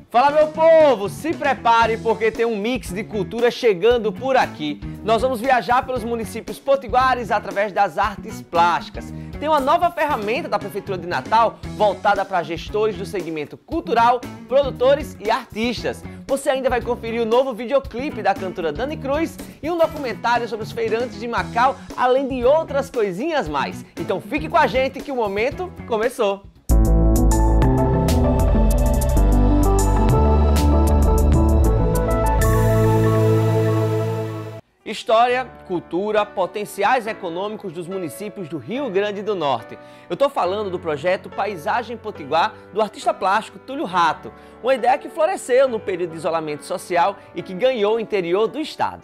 Fala, meu povo, se prepare porque tem um mix de cultura chegando por aqui. Nós vamos viajar pelos municípios potiguares através das artes plásticas. Tem uma nova ferramenta da Prefeitura de Natal voltada para gestores do segmento cultural, produtores e artistas. Você ainda vai conferir o novo videoclipe da cantora Dani Cruz e um documentário sobre os feirantes de Macau, além de outras coisinhas mais. Então fique com a gente que o momento começou! História, cultura, potenciais econômicos dos municípios do Rio Grande do Norte. Eu estou falando do projeto Paisagem Potiguar do artista plástico Túlio Rato, uma ideia que floresceu no período de isolamento social e que ganhou o interior do estado.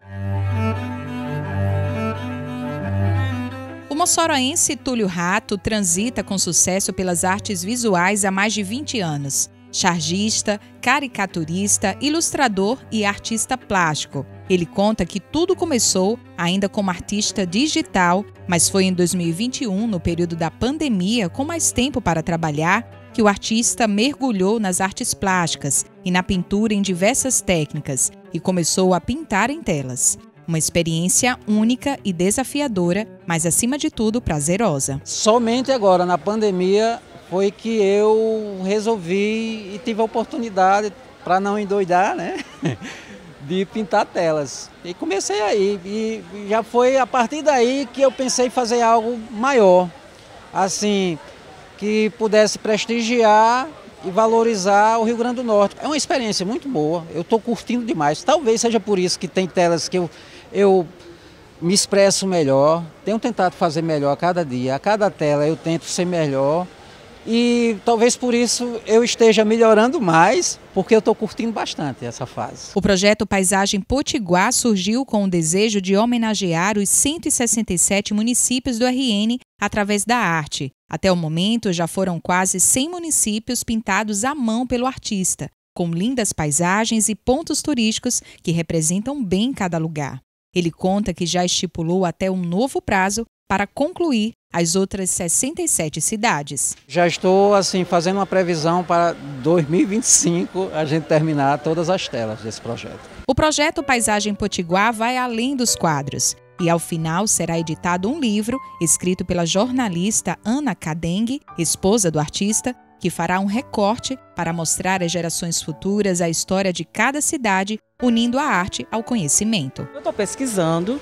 O moçoroense Túlio Rato transita com sucesso pelas artes visuais há mais de 20 anos. Chargista, caricaturista, ilustrador e artista plástico. Ele conta que tudo começou ainda como artista digital, mas foi em 2021, no período da pandemia, com mais tempo para trabalhar, que o artista mergulhou nas artes plásticas e na pintura em diversas técnicas e começou a pintar em telas. Uma experiência única e desafiadora, mas acima de tudo prazerosa. Somente agora, na pandemia, foi que eu resolvi e tive a oportunidade, para não endoidar, né, de pintar telas. E comecei aí, e já foi a partir daí que eu pensei em fazer algo maior, assim, que pudesse prestigiar e valorizar o Rio Grande do Norte. É uma experiência muito boa, eu estou curtindo demais. Talvez seja por isso que tem telas que eu me expresso melhor, tenho tentado fazer melhor a cada dia, a cada tela eu tento ser melhor. E talvez por isso eu esteja melhorando mais, porque eu estou curtindo bastante essa fase. O projeto Paisagem Potiguar surgiu com o desejo de homenagear os 167 municípios do RN através da arte. Até o momento já foram quase 100 municípios pintados à mão pelo artista, com lindas paisagens e pontos turísticos que representam bem cada lugar. Ele conta que já estipulou até um novo prazo para concluir as outras 67 cidades. Já estou assim fazendo uma previsão para 2025 a gente terminar todas as telas desse projeto. O projeto Paisagem Potiguar vai além dos quadros e ao final será editado um livro escrito pela jornalista Ana Cadengue, esposa do artista, que fará um recorte para mostrar às gerações futuras a história de cada cidade, unindo a arte ao conhecimento. Eu estou pesquisando,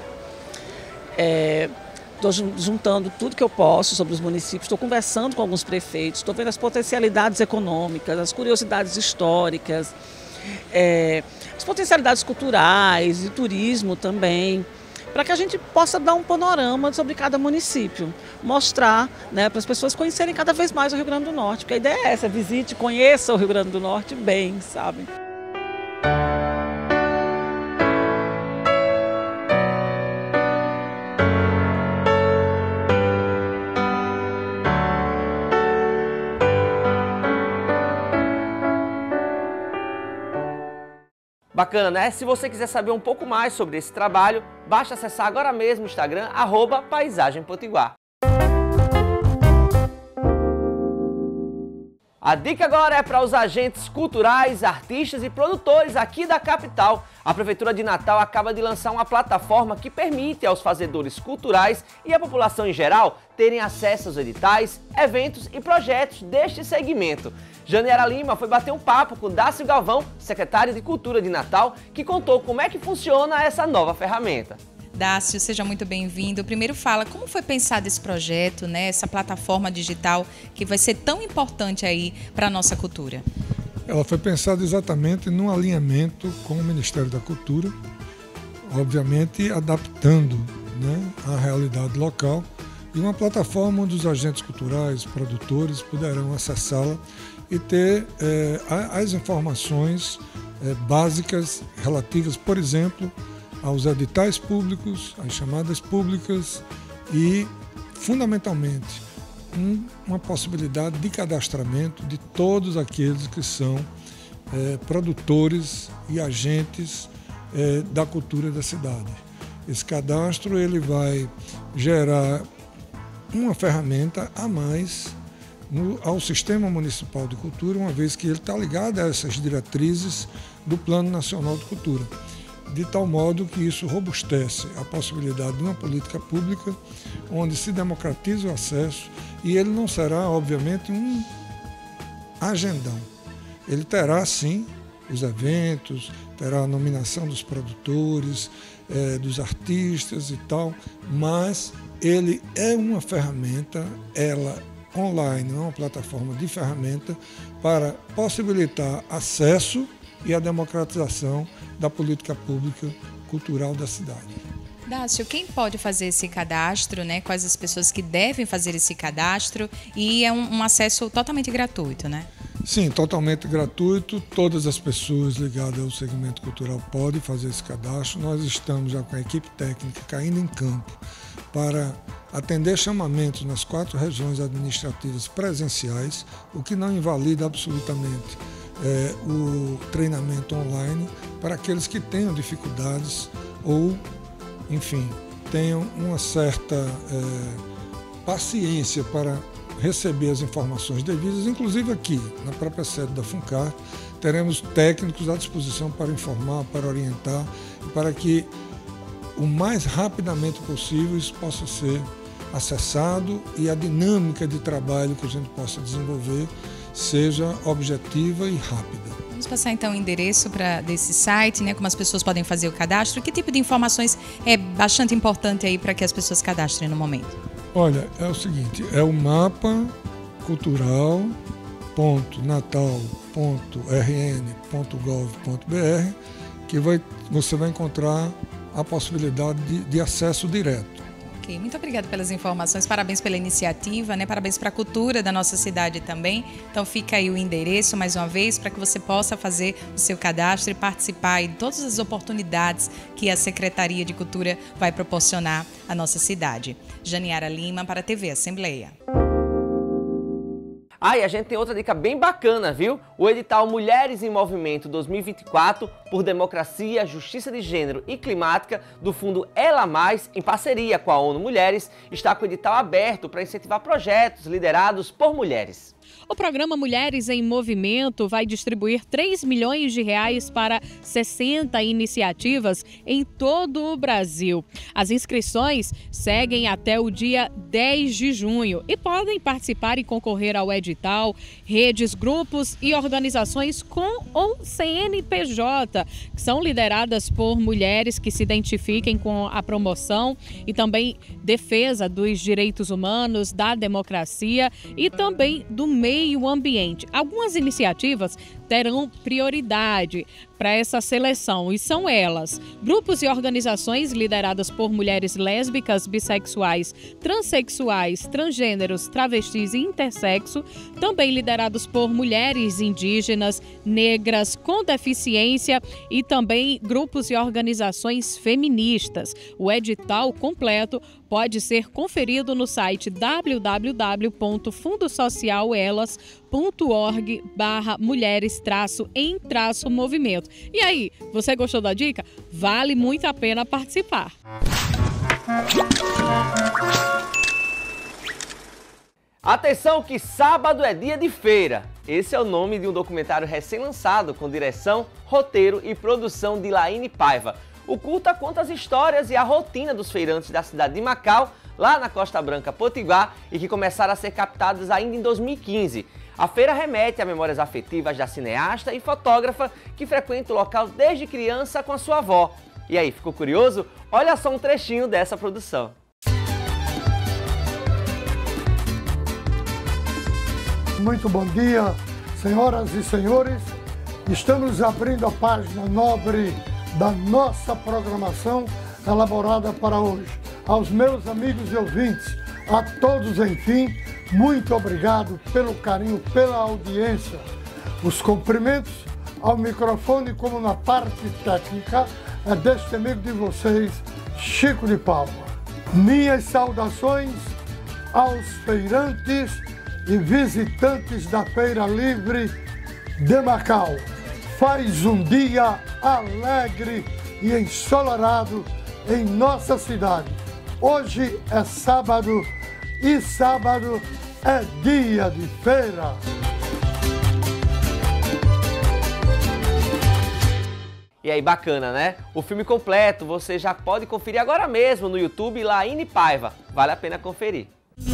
estou juntando tudo que eu posso sobre os municípios, estou conversando com alguns prefeitos, estou vendo as potencialidades econômicas, as curiosidades históricas, as potencialidades culturais e turismo também, para que a gente possa dar um panorama sobre cada município, mostrar, né, para as pessoas conhecerem cada vez mais o Rio Grande do Norte, porque a ideia é essa, visite, conheça o Rio Grande do Norte bem, sabe? Bacana, né? Se você quiser saber um pouco mais sobre esse trabalho, basta acessar agora mesmo o Instagram, @Paisagem Potiguar. A dica agora é para os agentes culturais, artistas e produtores aqui da capital. A Prefeitura de Natal acaba de lançar uma plataforma que permite aos fazedores culturais e à população em geral terem acesso aos editais, eventos e projetos deste segmento. Janiera Lima foi bater um papo com Dácio Galvão, secretário de Cultura de Natal, que contou como é que funciona essa nova ferramenta. Dácio, seja muito bem-vindo. Primeiro fala, como foi pensado esse projeto, né, essa plataforma digital que vai ser tão importante aí para a nossa cultura? Ela foi pensada exatamente num alinhamento com o Ministério da Cultura, obviamente adaptando, né, a realidade local, e uma plataforma onde os agentes culturais, produtores poderão acessá-la e ter as informações básicas relativas, por exemplo, aos editais públicos, às chamadas públicas e, fundamentalmente, uma possibilidade de cadastramento de todos aqueles que são produtores e agentes da cultura da cidade. Esse cadastro ele vai gerar uma ferramenta a mais ao Sistema Municipal de Cultura, uma vez que ele está ligado a essas diretrizes do Plano Nacional de Cultura, de tal modo que isso robustece a possibilidade de uma política pública onde se democratiza o acesso, e ele não será, obviamente, um agendão. Ele terá, sim, os eventos, terá a nominação dos produtores, dos artistas e tal, mas ele é uma ferramenta, ela online, é uma plataforma de ferramenta para possibilitar acesso e a democratização da política pública cultural da cidade. Dácio, quem pode fazer esse cadastro, né? Quais as pessoas que devem fazer esse cadastro? E é um acesso totalmente gratuito, né? Sim, totalmente gratuito. Todas as pessoas ligadas ao segmento cultural podem fazer esse cadastro. Nós estamos já com a equipe técnica caindo em campo para atender chamamentos nas 4 regiões administrativas presenciais, o que não invalida absolutamente o treinamento online para aqueles que tenham dificuldades ou, enfim, tenham uma certa paciência para receber as informações devidas. Inclusive aqui, na própria sede da FUNCAR, teremos técnicos à disposição para informar, para orientar, e para que o mais rapidamente possível isso possa ser acessado e a dinâmica de trabalho que a gente possa desenvolver seja objetiva e rápida. Vamos passar então o endereço desse site, né? Como as pessoas podem fazer o cadastro. Que tipo de informações é bastante importante aí para que as pessoas cadastrem no momento? Olha, é o seguinte, é o mapa cultural.natal.rn.gov.br que você vai encontrar a possibilidade de acesso direto. Ok, muito obrigada pelas informações, parabéns pela iniciativa, né? Parabéns para a cultura da nossa cidade também. Então fica aí o endereço mais uma vez para que você possa fazer o seu cadastro e participar de todas as oportunidades que a Secretaria de Cultura vai proporcionar à nossa cidade. Janiara Lima para a TV Assembleia. E a gente tem outra dica bem bacana, viu? O edital Mulheres em Movimento 2024 por Democracia, Justiça de Gênero e Climática do Fundo Ela Mais, em parceria com a ONU Mulheres, está com o edital aberto para incentivar projetos liderados por mulheres. O programa Mulheres em Movimento vai distribuir R$3 milhões para 60 iniciativas em todo o Brasil. As inscrições seguem até o dia 10 de junho e podem participar e concorrer ao edital redes, grupos e organizações com ou CNPJ, que são lideradas por mulheres que se identifiquem com a promoção e também defesa dos direitos humanos, da democracia e também do meio ambiente. Algumas iniciativas terão prioridade para essa seleção e são elas: grupos e organizações lideradas por mulheres lésbicas, bissexuais, transexuais, transgêneros, travestis e intersexo, também liderados por mulheres indígenas, negras, com deficiência e também grupos e organizações feministas. O edital completo pode ser conferido no site www.fundosocialelas.org/mulheres-em-movimento. E aí, você gostou da dica? Vale muito a pena participar. Atenção que sábado é dia de feira. Esse é o nome de um documentário recém-lançado com direção, roteiro e produção de Laine Paiva. O curta conta as histórias e a rotina dos feirantes da cidade de Macau, lá na Costa Branca, Potiguar, e que começaram a ser captadas ainda em 2015. A feira remete a memórias afetivas da cineasta e fotógrafa que frequenta o local desde criança com a sua avó. E aí, ficou curioso? Olha só um trechinho dessa produção. Muito bom dia, senhoras e senhores. Estamos abrindo a página nobre da nossa programação elaborada para hoje. Aos meus amigos e ouvintes, a todos, enfim, muito obrigado pelo carinho, pela audiência. Os cumprimentos ao microfone, como na parte técnica, é deste amigo de vocês, Chico de Palma. Minhas saudações aos feirantes e visitantes da Feira Livre de Macau. Faz um dia alegre e ensolarado em nossa cidade. Hoje é sábado e sábado é dia de feira. E aí, bacana, né? O filme completo você já pode conferir agora mesmo no YouTube Laine Paiva. Vale a pena conferir.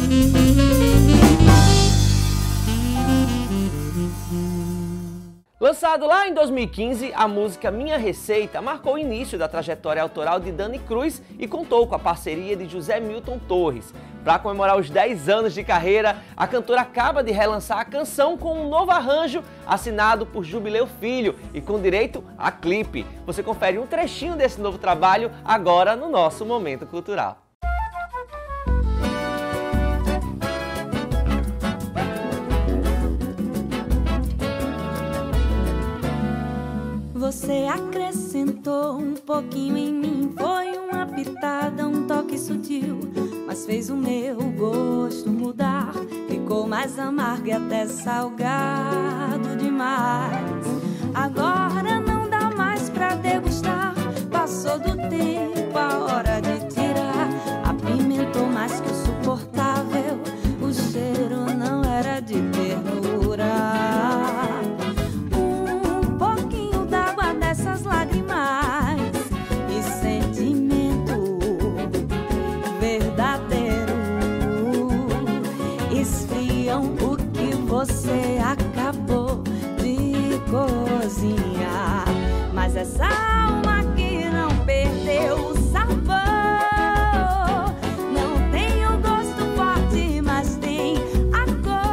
Lançado lá em 2015, a música Minha Receita marcou o início da trajetória autoral de Dani Cruz e contou com a parceria de José Milton Torres. Para comemorar os 10 anos de carreira, a cantora acaba de relançar a canção com um novo arranjo assinado por Jubileu Filho e com direito a clipe. Você confere um trechinho desse novo trabalho agora no nosso Momento Cultural. Você acrescentou um pouquinho em mim, foi uma pitada, um toque sutil, mas fez o meu gosto mudar, ficou mais amargo e até salgado demais. Agora não dá mais pra degustar, passou do tempo, a hora de tirar, apimentou mais que o suportável, o cheiro não era de ternura. Essas lágrimas e sentimento verdadeiro esfriam o que você acabou de cozinhar. Mas essa alma que não perdeu o sabor, não tem o gosto forte, mas tem a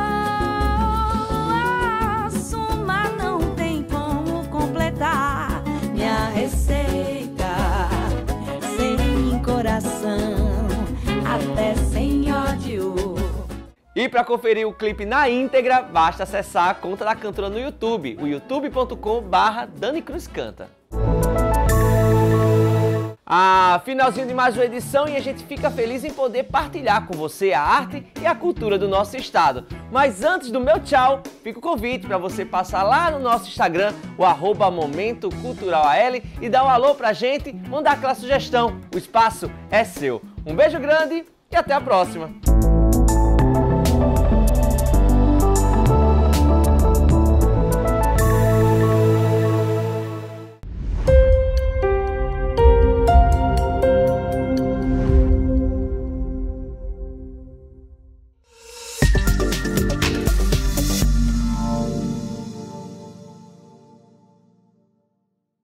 cor. A suma não tem como completar minha receita, sem coração, até sem ódio. E para conferir o clipe na íntegra, basta acessar a conta da cantora no YouTube, o youtube.com/Dani Cruz Canta. Finalzinho de mais uma edição e a gente fica feliz em poder partilhar com você a arte e a cultura do nosso estado. Mas antes do meu tchau, fica o convite para você passar lá no nosso Instagram, o @MomentoCulturalAL, e dar um alô pra gente, mandar aquela sugestão. O espaço é seu. Um beijo grande e até a próxima!